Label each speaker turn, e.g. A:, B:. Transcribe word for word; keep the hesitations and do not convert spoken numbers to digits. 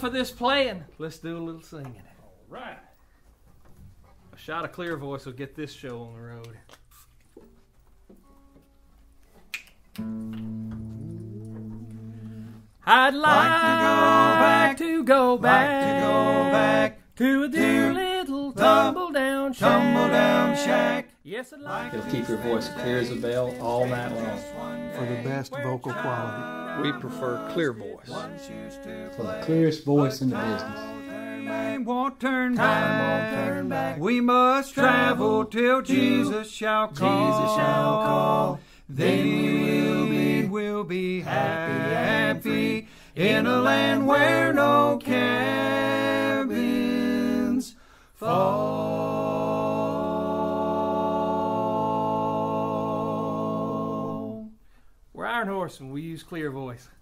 A: of this playing. Let's do a little singing.
B: All right.
A: A shot of Clear Voice will get this show on the road. I'd like to go back,
C: to go back
A: to a dear little tumble down shack.
C: tumble down shack.
A: Yes, I'd like
B: It'll keep your voice clear as a bell all night long.
D: For the best vocal quality.
E: We prefer Clear Voice.
B: For the clearest voice in the business.
C: Time won't turn back.
A: turn back.
C: We must travel till Jesus shall call.
A: Jesus shall call.
C: Then we'll be, we'll be happy, happy in a land where no cabins fall.
A: We're Iron Horse and we use Clear Voice.